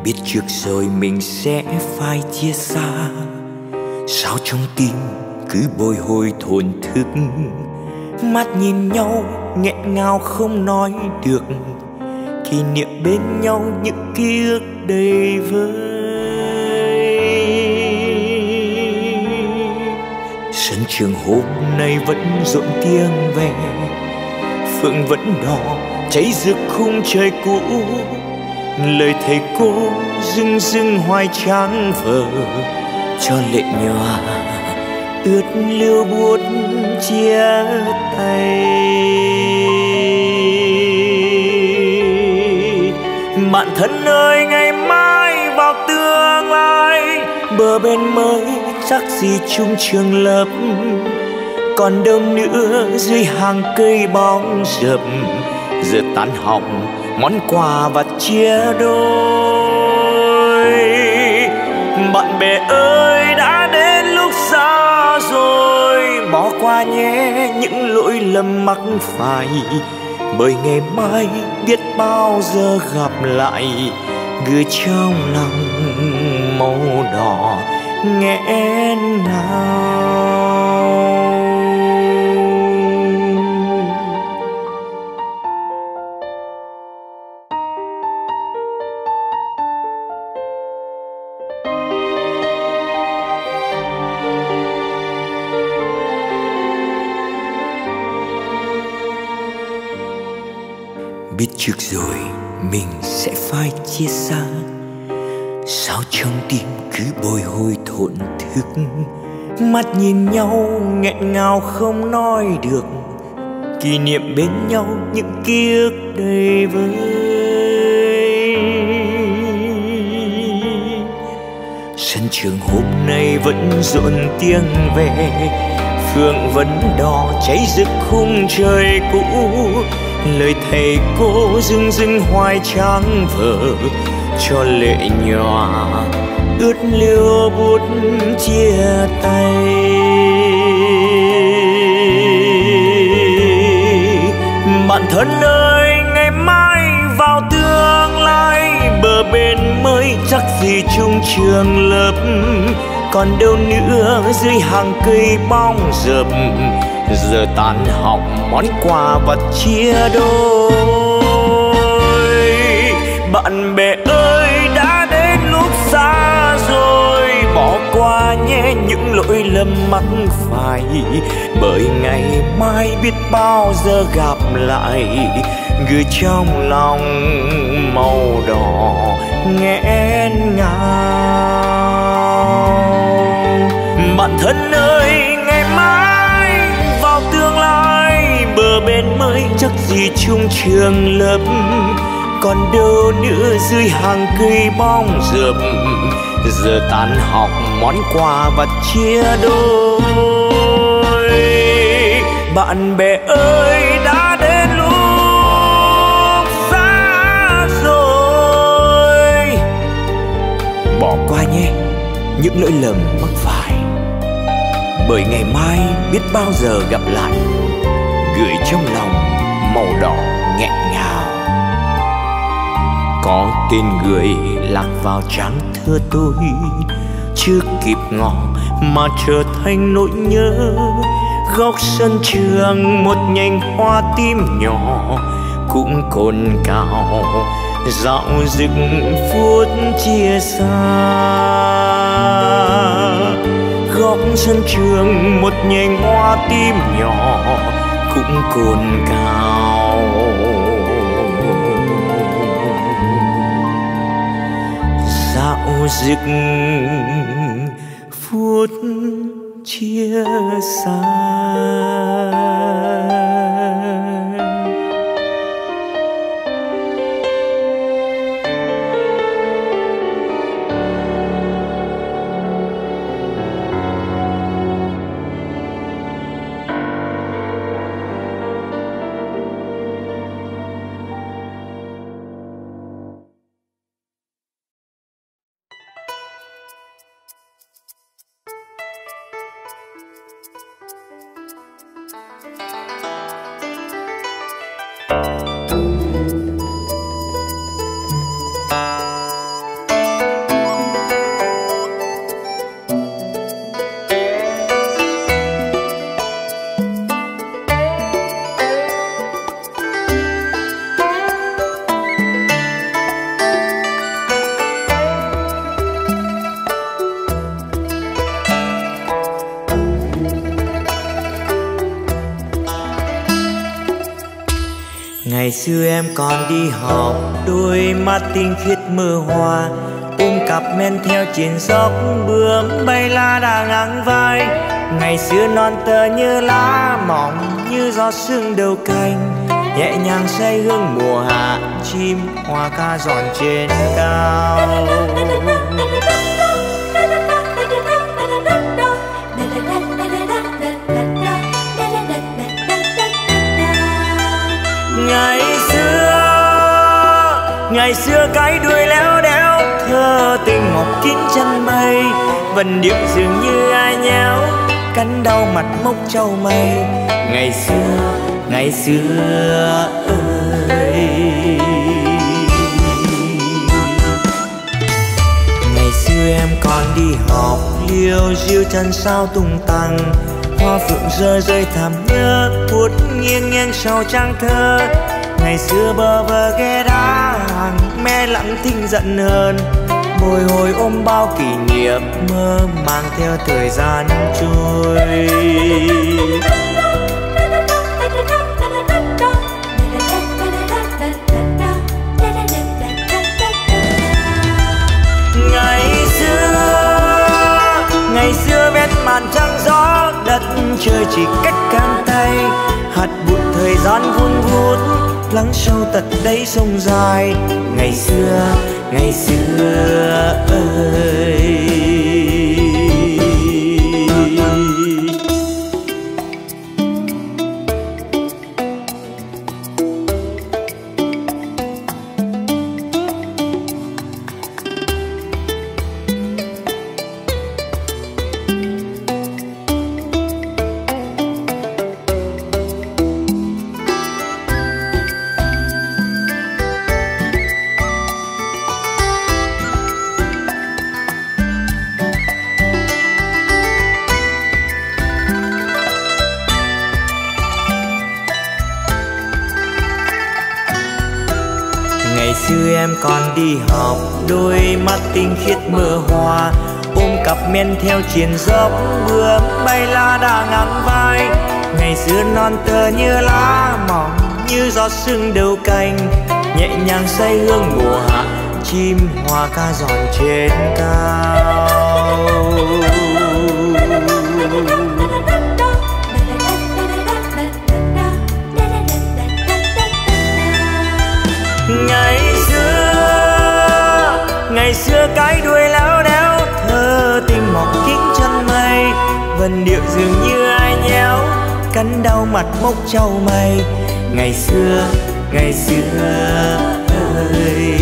Biết trước rồi mình sẽ phải chia xa, sao trong tim cứ bồi hồi thổn thức. Mắt nhìn nhau nghẹn ngào không nói được, kỷ niệm bên nhau những ký ức đầy vơi. Sân trường hôm nay vẫn rộn tiếng ve, phượng vẫn đỏ cháy rực khung trời cũ. Lời thầy cô rưng rưng hoài tráng vờ, cho lệ nhòa ướt liêu buốt chia tay. Bạn thân ơi, ngày mai vào tương lai, bờ bên mới chắc gì chung trường lớp. Còn đâu nữa dưới hàng cây bóng rập, giờ tan học món quà vặt chia đôi. Bạn bè ơi, đã đến lúc xa rồi, bỏ qua nhé những lỗi lầm mắc phải, bởi ngày mai biết bao giờ gặp lại. Gửi trong lòng màu đỏ nghẹn ngào. Biết trước rồi mình sẽ phải chia xa, sao trong tim cứ bồi hồi thổn thức. Mắt nhìn nhau nghẹn ngào không nói được, kỷ niệm bên nhau những ký ức đầy vơi. Sân trường hôm nay vẫn rộn tiếng ve, phượng vẫn đỏ cháy rực khung trời cũ. Lời thầy cô rưng rưng hoài tráng vờ, cho lệ nhòa ướt liêu bút chia tay. Bạn thân ơi, ngày mai vào tương lai, bờ bên mới chắc gì chung trường lớp. Còn đâu nữa dưới hàng cây bóng rập, giờ tan học món quà vặt chia đôi. Bạn bè ơi, đã đến lúc xa rồi, bỏ qua nhé những lỗi lầm mắc phải, bởi ngày mai biết bao giờ gặp lại. Gửi trong lòng màu đỏ nghẹn ngào. Bạn thân ơi, ngày mai vào tương lai, bờ bên mới chắc gì chung trường lớp. Còn đâu nữa dưới hàng cây bóng rập, giờ tan học món quà vặt chia đôi. Bạn bè ơi, đã đến lúc xa rồi, bỏ qua nhé những lỗi lầm mắc phải, bởi ngày mai biết bao giờ gặp lại. Gửi trong lòng màu đỏ nghẹn ngào. Có tên người lạc vào trang thơ tôi, chưa kịp ngỏ mà trở thành nỗi nhớ. Góc sân trường một nhành hoa tím nhỏ cũng cồn cào, dạo dực phút chia xa. Góc sân trường một nhành hoa tím nhỏ cũng cồn cào, dạo dực phút chia xa. Ngày xưa em còn đi học, đôi mắt tinh khiết mơ hoa, ôm cặp men theo trên dốc bướm bay la đà ngang vai. Ngày xưa non tơ như lá mỏng, như gió sương đầu cành, nhẹ nhàng say hương mùa hạ, chim hoa ca giòn trên cao. Ngày xưa cái đuôi léo đéo thơ tình ngọc kín chân mây, vần điệu dường như ai nhéo cắn đau mặt mốc trâu mây. Ngày xưa ơi, ngày xưa em còn đi học, liêu diêu chân sao tung tăng, hoa phượng rơi rơi thầm nhớ phút nghiêng nghiêng sau trang thơ. Ngày xưa bơ vơ ghé đá hàng, mẹ lặng thinh giận hơn, bồi hồi ôm bao kỷ niệm mơ mang theo thời gian trôi. Ngày xưa vét màn trăng gió, đất trời chỉ cách cánh tay, hạt bụi thời gian vun vút lắng sâu tận đáy sông dài. Ngày xưa ơi, xưa em còn đi học, đôi mắt tinh khiết mơ hoa, ôm cặp men theo triền dốc bướm bay la đà ngang vai. Ngày xưa non tơ như lá mỏng, như gió sương đầu cành, nhẹ nhàng say hương mùa hạ, chim hoa ca giòn trên cao. Ngày xưa cái đuôi léo đéo thơ tình mọc kín chân mây, vần điệu dường như ai nhéo cắn đau mặt mốc trâu mây. Ngày xưa ơi,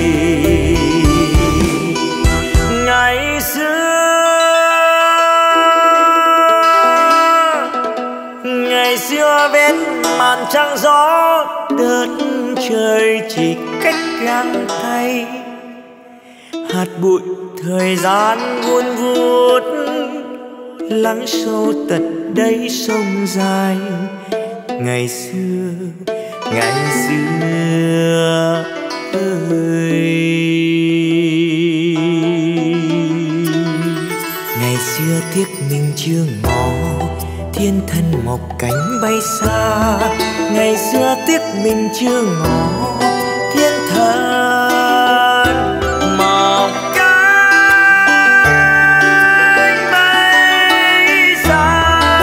ngày xưa vết màn trăng gió, đất trời chỉ cách găng tay, hạt bụi thời gian vun vút lắng sâu tận đáy sông dài. Ngày xưa ơi, ngày xưa tiếc mình chưa ngỏ, thiên thần một cánh bay xa. Ngày xưa tiếc mình chưa ngỏ, thiên thần một cánh bay xa.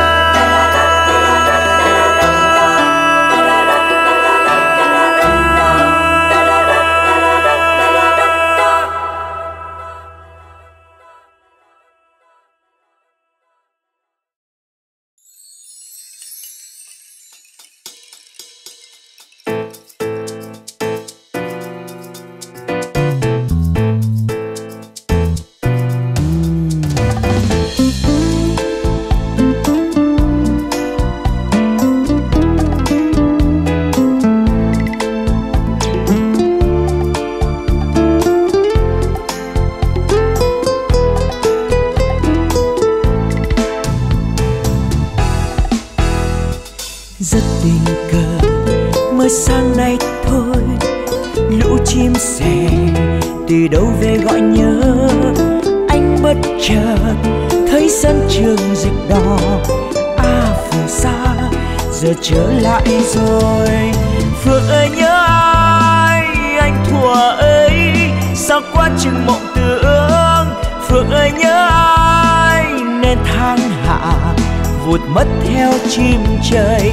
Rất tình cờ mới sáng nay thôi, lũ chim sẻ từ đâu về gọi nhớ. Anh bất chợt thấy sân trường rực đỏ, phù sa giờ trở lại rồi. Phượng ơi nhớ ai anh thuở ấy sao quá chừng mộng tưởng. Phượng ơi nhớ ai nên tháng hạ vụt mất theo chim trời.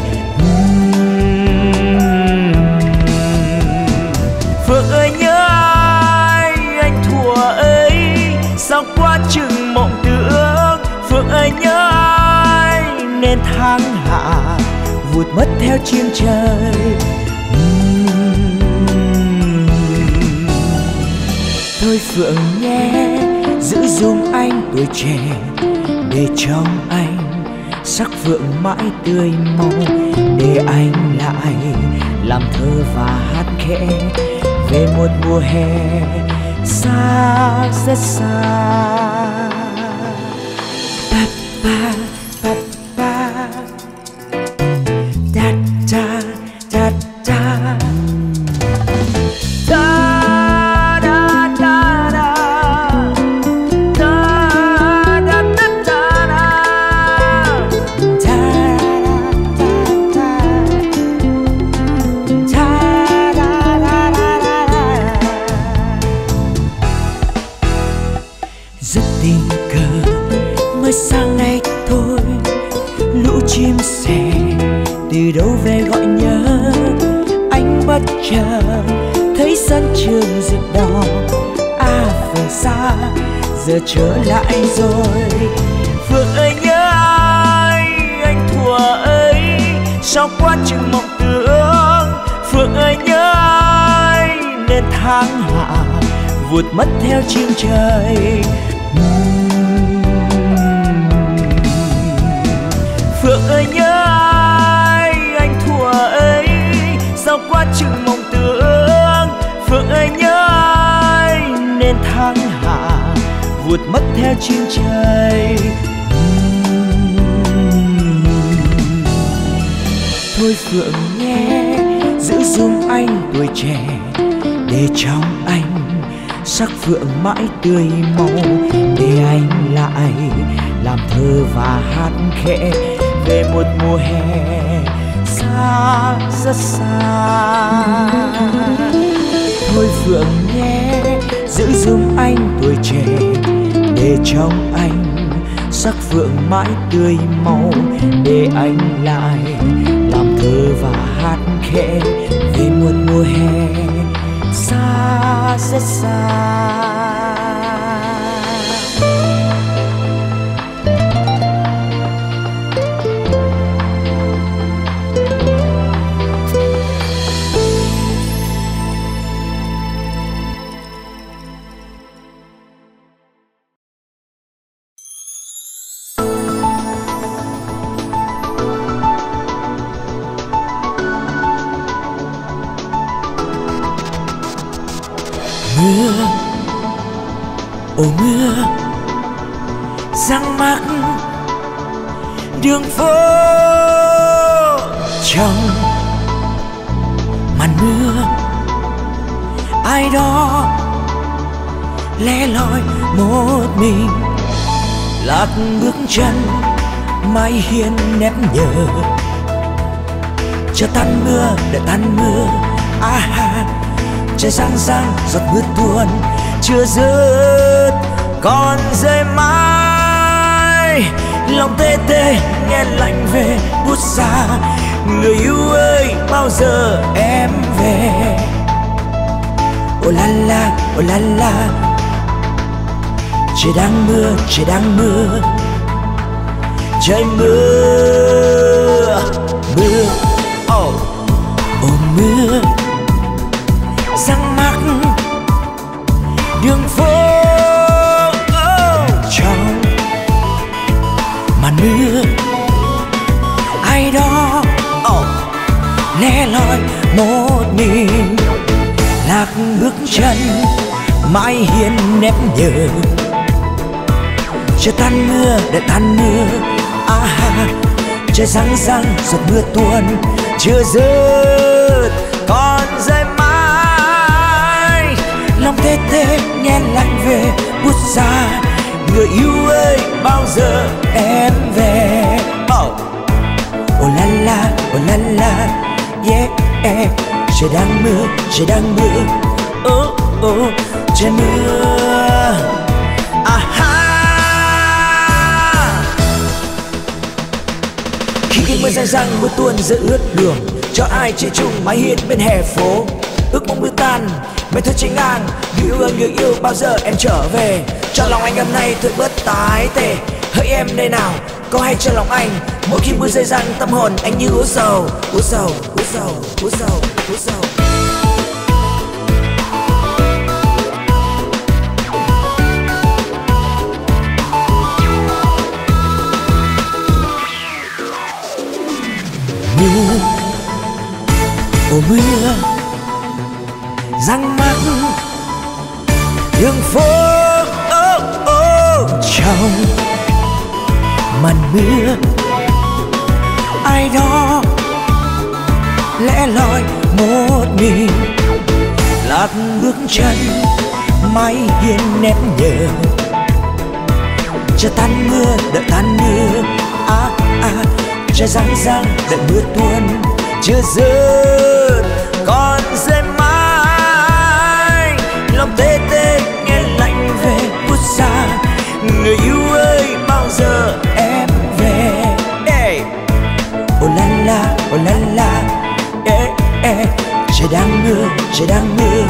Phượng ơi nhớ ai anh thuở ấy sao quá chừng mộng tưởng. Phượng ơi nhớ ai nên tháng hạ vụt mất theo chim trời. Thôi Phượng nhé, giữ giùm anh tuổi trẻ, để trong anh sắc phượng mãi tươi màu. Để anh lại làm thơ và hát khẽ về một mùa hè xa rất xa. Pa pa pa da da da da sang nay thôi. Lũ chim sẻ từ đâu về gọi nhớ. Anh bất chợt thấy sân trường rực đỏ. À phương xa giờ trở lại rồi. Phượng ơi nhớ ai anh thuở ấy sao quá chừng mộng tưởng. Phượng ơi nhớ ai nên tháng hạ vụt mất theo chim trời. Phượng ơi nhớ ai anh thuở ấy sao quá chừng mộng tưởng. Phượng ơi nhớ ai nên tháng hạ vụt mất theo chim trời. Thôi Phượng nhé, giữ giùm anh tuổi trẻ, để trong anh sắc phượng mãi tươi màu. Để anh lại làm thơ và hát khẽ về một mùa hè xa rất xa. Thôi Phượng nhé, giữ giùm anh tuổi trẻ, để trong anh sắc phượng mãi tươi màu. Để anh lại làm thơ và hát khẽ về một mùa hè xa rất xa. Mưa, ồ mưa giăng mắc đường phố. Trong màn mưa ai đó lẻ loi một mình, lạc bước chân mái hiên nếp nhờ. Chờ tan mưa, đợi tan mưa, trời sáng sáng giọt mưa tuôn chưa rớt còn rơi mãi. Lòng tê tê nghe lạnh về buốt xa. Người yêu ơi bao giờ em về? Ô la la, ô la la, trời đang mưa, trời đang mưa, trời mưa, mưa, oh, oh mưa giăng mắc đường phố. Trong màn mưa ai đó lẻ loi một mình, lạc bước chân mái hiên nếp nhờ. Chờ tan mưa, đợi tan mưa, trời sáng sáng giọt mưa tuôn chưa rớt còn rơi mãi. Lòng tê tê nghe lạnh về buốt xa. Người yêu ơi bao giờ em về? Oh la la, oh la la, yeah. trời đang mưa, trời đang mưa, trời mưa. Khi mưa răng răng mưa tuôn rơi ướt đường, cho ai chơi chung mái hiên bên hè phố. Ước mong mưa tan, mây thôi trên ngang, người yêu bao giờ em trở về. Cho lòng anh hôm nay thôi bớt tái tệ, hỡi em đây nào có hay cho lòng anh. Mỗi khi mưa rơi răng tâm hồn anh như ú sầu, ú sầu, ú sầu, ú sầu, ú sầu. Mưa, mưa răng mắt đường phố trong màn mưa. Ai đó lẽ loi một mình lạc bước chân mái hiên nét nhờ. Chờ tan mưa đợi tan mưa, trời răng răng đợi mưa tuôn. Chưa rớt còn rơi mãi, lòng tê tê nghe lạnh về buốt xa. Người yêu ơi bao giờ em về? Ô la la, trời đang mưa, trời đang mưa,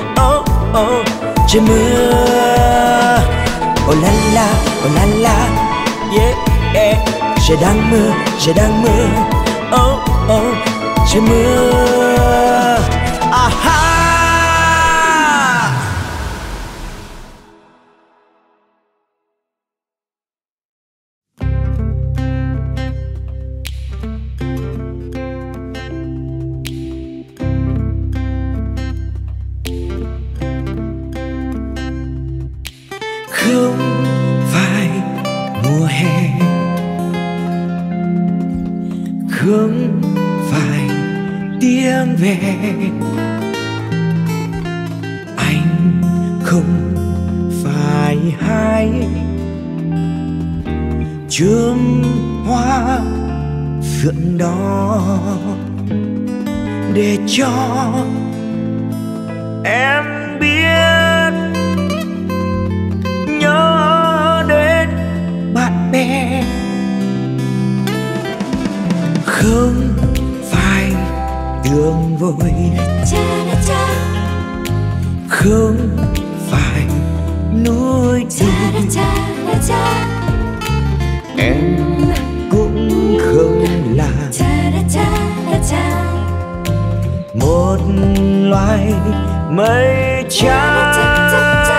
trời mưa. Ô la la, trời đang mưa, trời đang mưa, trời mưa. Không phải mùa hè, không phải tiếng về, anh không phải hái chùm hoa phượng đỏ để cho em biết nhớ đến bạn bè. Không phải đường vội, không phải núi đồi, em cũng không là một loài mây trắng.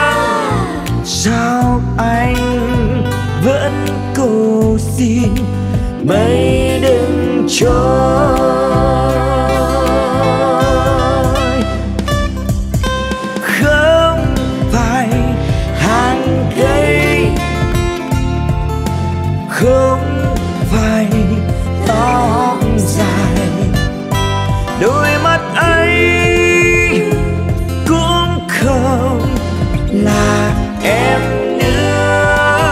Sao anh vẫn cầu xin mây đừng trôi? Không phải hàng cây, không phải tóc dài, đôi mắt ấy cũng không là em nữa.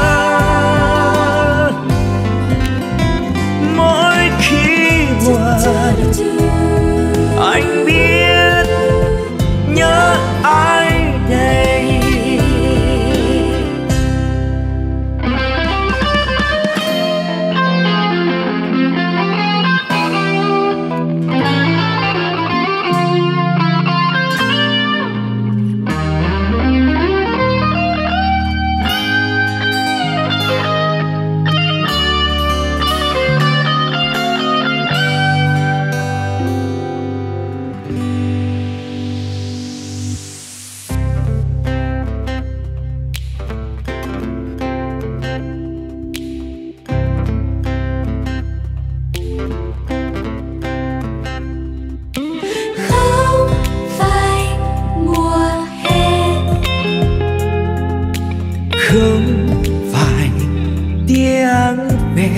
Mỗi khi buồn anh biết nhớ ai đây. Không phải tiếng về,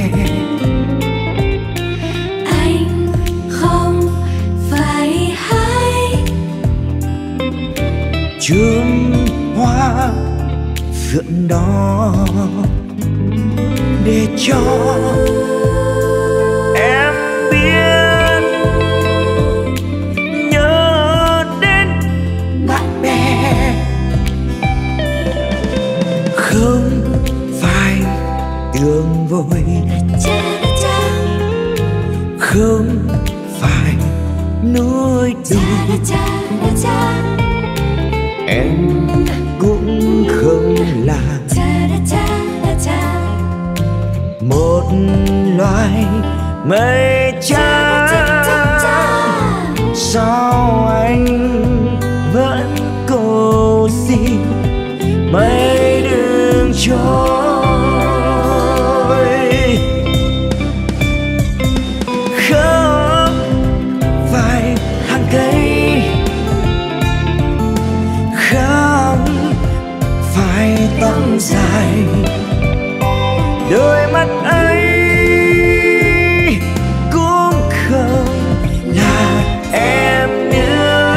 anh không phải hái chùm hoa phượng đỏ để cho em biết nhớ nỗi buồn em cũng không là một loài mây trắng. Sao anh vẫn cầu xin mây đừng trôi? Không phải hàng cây, không phải tóc dài, đôi mắt ấy cũng không là em nữa.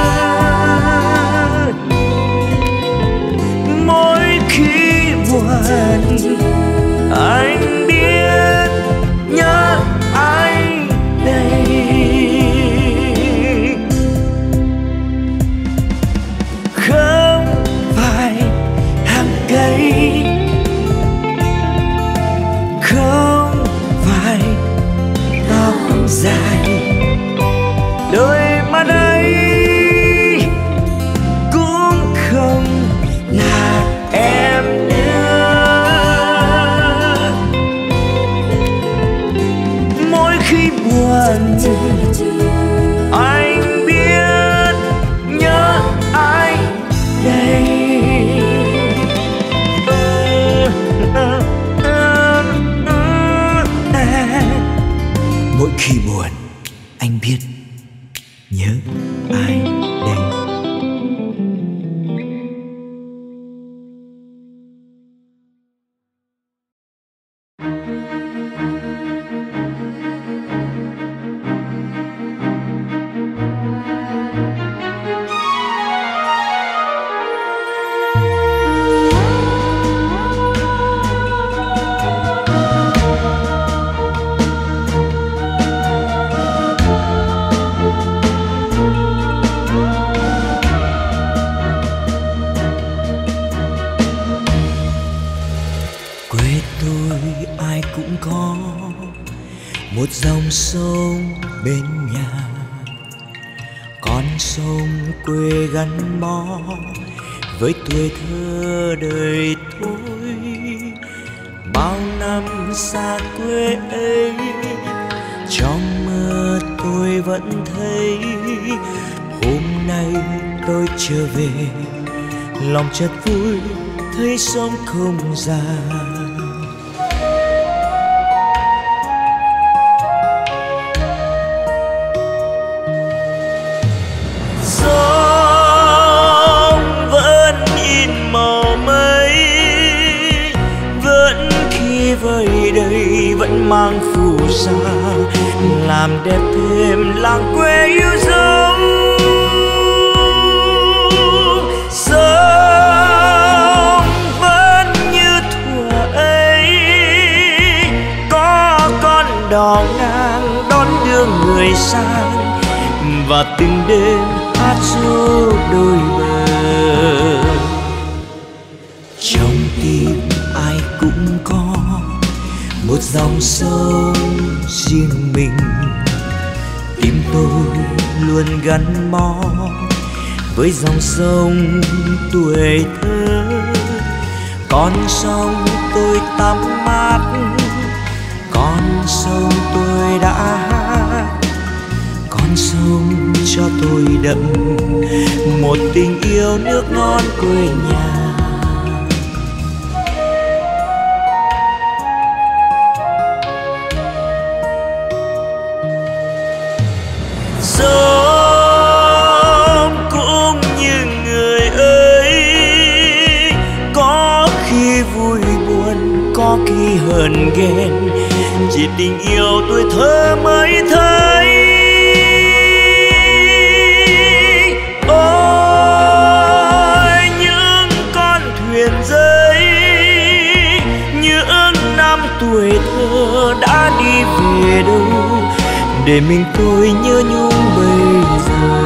Mỗi khi buồn anh biết nhớ anh đây. Không phải hàng cây, không phải tóc dài, đôi mắt ấy cũng không là em nữa. Mỗi khi buồn anh biết nhớ ai đây. Mỗi khi buồn anh biết nhớ ai đây. Một dòng sông bên nhà, con sông quê gắn bó với tuổi thơ đời tôi. Bao năm xa quê ấy, trong mơ tôi vẫn thấy hôm nay tôi trở về, lòng chợt vui thấy sông không già. Vơi đây vẫn mang phù sa, làm đẹp thêm làng quê yêu dấu. Sông vẫn như thuở ấy, có con đò ngang đón đưa người sang, và từng đêm hát ru đôi bờ. Trong tim ai cũng có một dòng sông riêng mình, tim tôi luôn gắn bó với dòng sông tuổi thơ. Con sông tôi tắm mát, con sông tôi đã hát, con sông cho tôi đậm một tình yêu nước non quê nhà. Sông cũng như người ấy, có khi vui buồn, có khi hờn ghen, chỉ tình yêu tuổi thơ mới thấy. Ôi những con thuyền rơi, những năm tuổi thơ đã đi về đâu, để mình tôi nhớ nhung bây giờ.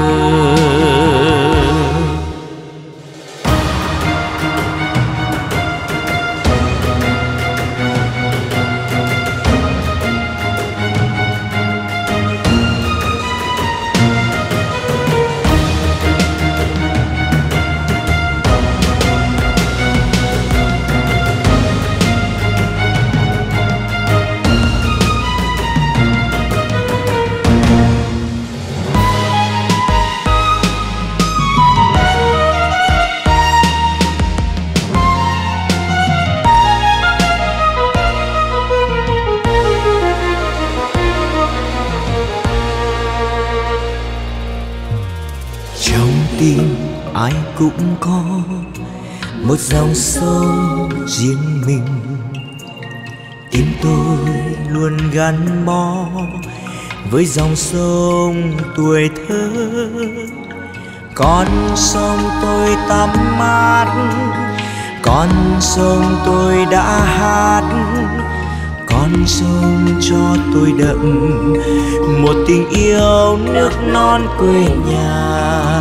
tim ai cũng có một dòng sông riêng mình. Tim tôi luôn gắn bó với dòng sông tuổi thơ. Con sông tôi tắm mát, con sông tôi đã hát, con sông cho tôi đậm một tình yêu nước non quê nhà.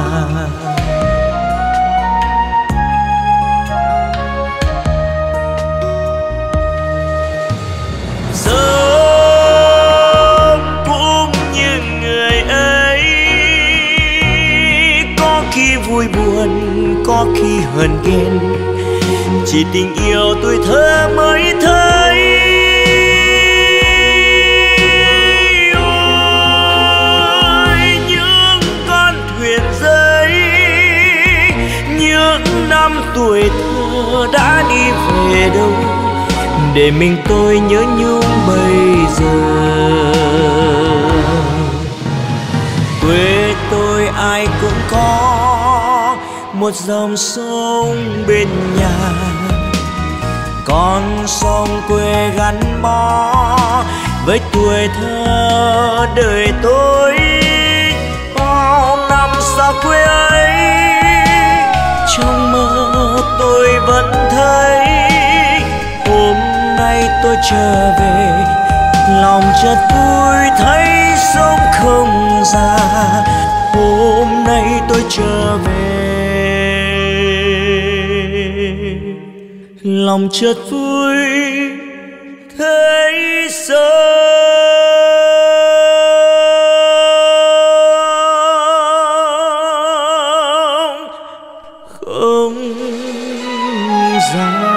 Sông cũng như người ấy, có khi vui buồn, có khi hờn ghen, chỉ tình yêu tuổi thơ mới thấy. Ôi những con thuyền giấy, những năm tuổi thơ đã đi về đâu, để mình tôi nhớ nhung bây giờ. Quê tôi ai cũng có một dòng sông bên nhà, con sông quê gắn bó với tuổi thơ đời tôi. Bao năm xa quê ấy, trong mơ tôi vẫn thấy. Hôm nay tôi trở về, lòng chợt vui thấy sông không già. Hôm nay tôi trở về, lòng chợt vui thấy sông không già.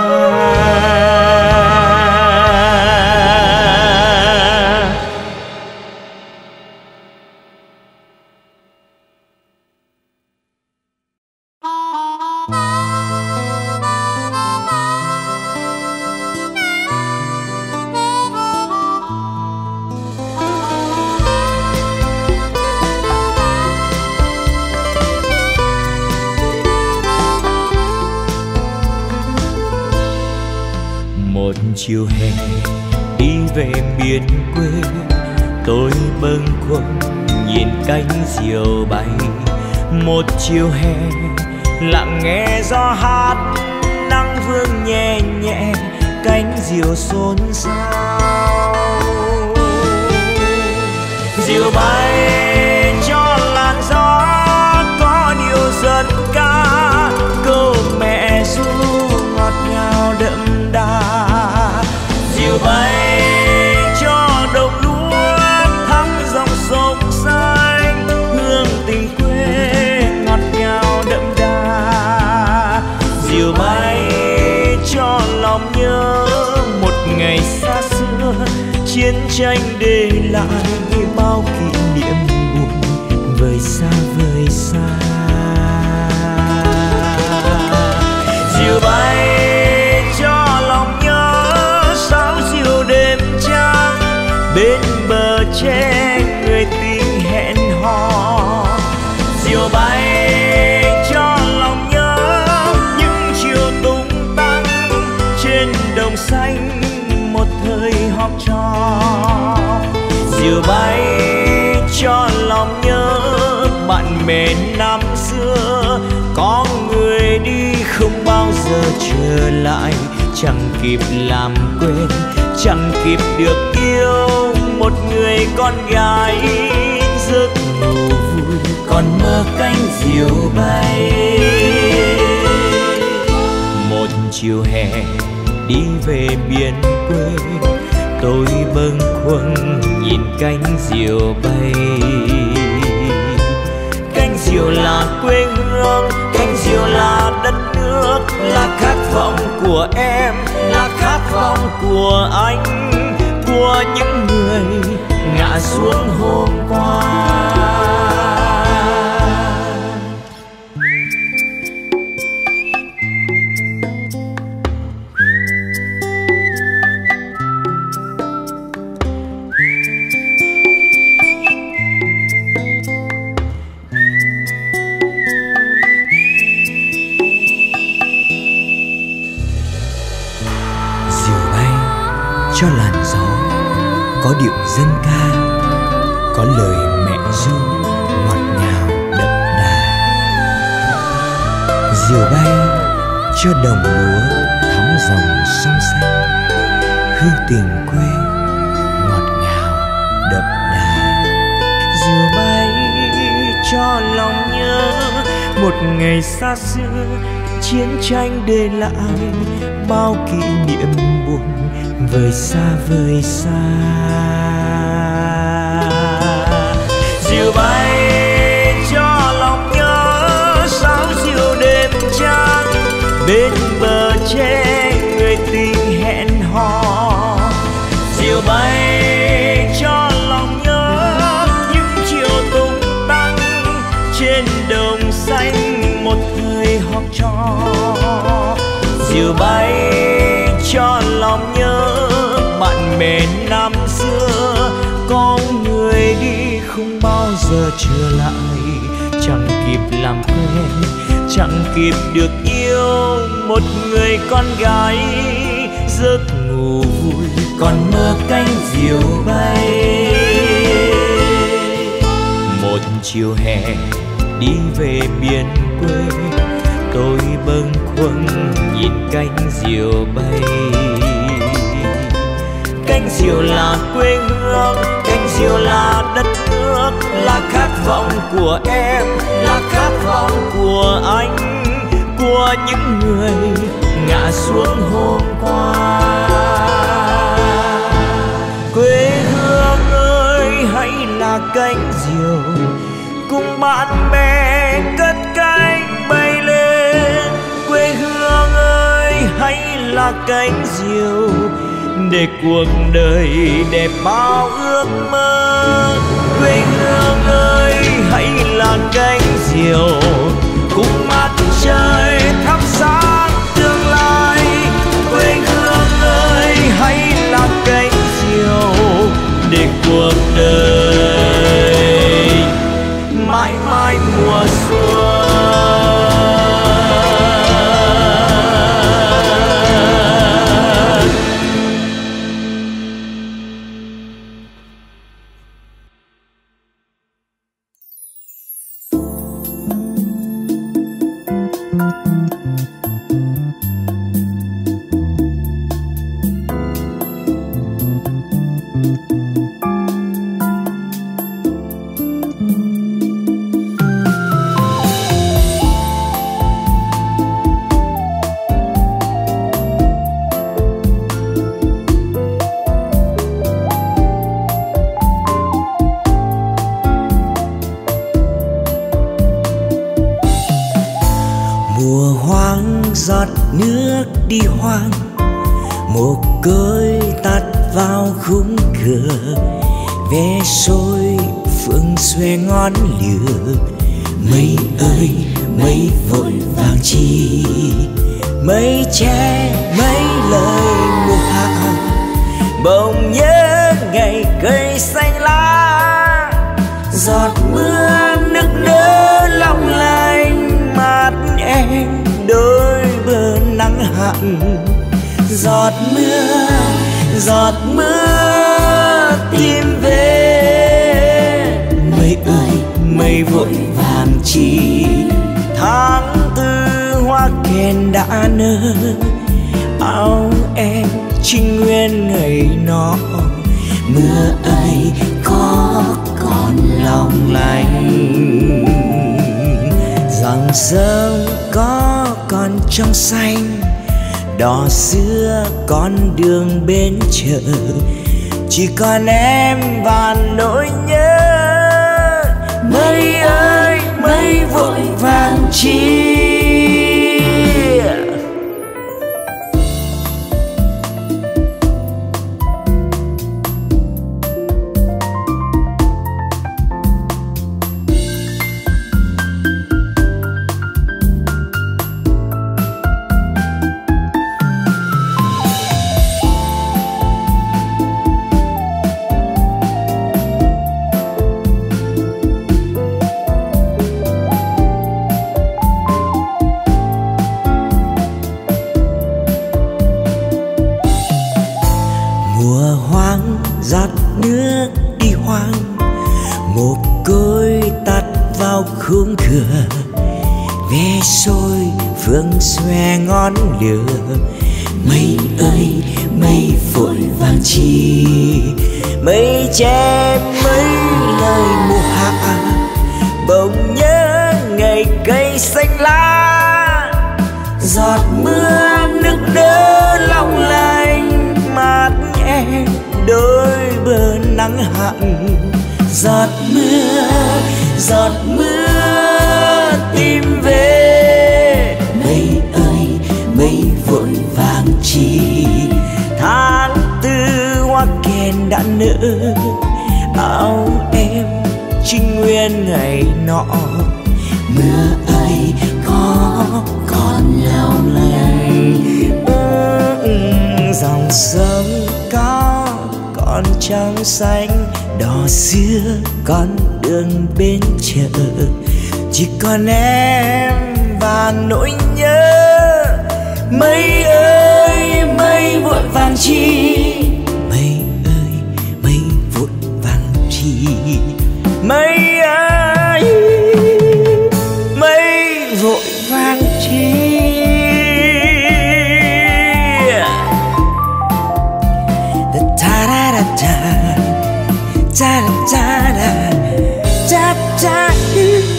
Chiều hè đi về miền quê, tôi bâng khuâng nhìn cánh diều bay. Một chiều hè lặng nghe gió hát, nắng vương nhẹ nhẹ cánh diều xôn xao. Diều bay cho làn gió có điều dân ca, câu mẹ ru ngọt ngào đậm đà. Diều bay cho đồng lúa thắm dòng sông xanh, hương tình quê ngọt ngào đậm đà. Diều bay cho lòng nhớ một ngày xa xưa, chiến tranh để lại bao kỷ niệm buồn vời xa vời xa. Diều bay bên bờ tre người tình hẹn hò. Diều bay cho lòng nhớ những chiều tung tăng trên đồng xanh một thời học trò. Diều bay cho lòng nhớ bạn bè năm xưa, có người đi không bao giờ trở lại, chẳng kịp làm quên, chẳng kịp được yêu một người con gái. Giấc ngủ vui còn mơ cánh diều bay. Một chiều hè đi về miền quê, tôi bâng khuâng nhìn cánh diều bay. Cánh diều là quê hương, cánh diều là đất nước, là khát vọng của em, là khát vọng của anh, của những người ngã xuống hôm qua. diều bay cho đồng lúa thắm dòng sông xanh, hương tình quê ngọt ngào đậm đà. Diều bay cho lòng nhớ một ngày xa xưa, chiến tranh để lại bao kỷ niệm buồn vời xa vời xa. Diều bay cho lòng nhớ sáo diều đêm trăng, bên bờ tre người tình hẹn hò. Diều bay cho lòng nhớ những chiều tung tăng trên đồng xanh một thời học trò. Diều bay cho lòng nhớ bạn bè năm xưa, có người đi không bao giờ trở lại, chẳng kịp làm quen, chẳng kịp được yêu một người con gái. Giấc ngủ vui còn mơ cánh diều bay. Một chiều hè đi về miền quê, tôi bâng khuâng nhìn cánh diều bay. Cánh diều là quê hương, cánh diều là đất nước, là khát vọng của em, là khát vọng của anh, của những người ngã xuống hôm qua. Quê hương ơi hãy là cánh diều, cùng bạn bè cất cánh bay lên. Quê hương ơi hãy là cánh diều, để cuộc đời đẹp bao ước mơ. Quê hương ơi hãy là cánh diều, cùng mặt trời thắp sáng tương lai. Quê hương ơi hãy là cánh diều, để cuộc đời mãi mãi mùa xuân. Giọt nước đi hoang, một cối tắt vào khung cửa. Vé xôi phương xuê ngón lửa. Mây ơi mây vội vàng chi, mây che mấy lời mùa hạ. Bỗng nhớ ngày cây xanh lá, giọt mưa nức nở lòng lành mát em đôi bờ nắng hạn. Giọt mưa tìm về. Mây ơi mây vội vàng chi, tháng tư hoa kèn đã nở. Áo em trinh nguyên ngày nọ, mưa ấy có còn lòng lành. Dòng sông có còn trong xanh, đò xưa con đường bên chợ. Chỉ còn em và nỗi nhớ. Mây ơi mây vội vàng chi. Giọt nước đi hoang, một cối tắt vào khung cửa. Vé xôi phương xòe ngón lửa. Mây ơi mây vội vàng chi, mây che mấy lời mùa hạ, bỗng nhớ ngày cây xanh lá. Giọt mưa nước đỡ long lanh mát nhẹ đôi bờ nắng hạn. Giọt mưa tìm về. Mây ơi mây vội vàng chi, tháng tư hoa kèn đã nở. Áo em trinh nguyên ngày nọ, mưa ơi có còn lòng lành. Dòng sông có còn trong xanh, đò xưa con đường bên chợ. Chỉ còn em và nỗi nhớ. Mây ơi mây vội vàng chi, mây ơi mây vội vàng chi. Mây ơi mây vội vàng chi. Ta da da da da da da da da.